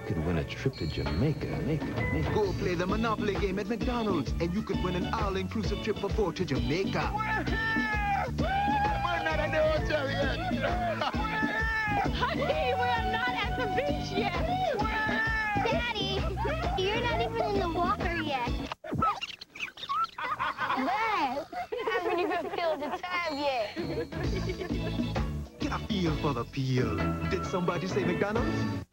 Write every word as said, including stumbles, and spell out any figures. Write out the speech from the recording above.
could win a trip to Jamaica. Jamaica, Jamaica. Go play the Monopoly game at McDonald's, and you could win an all-inclusive trip for four to Jamaica. We're not at the hotel yet. Honey, we're not at the beach yet. Daddy, you're not even in the water yet. Dad, you haven't even filled the time yet. Get a feel for the peel. Did somebody say McDonald's?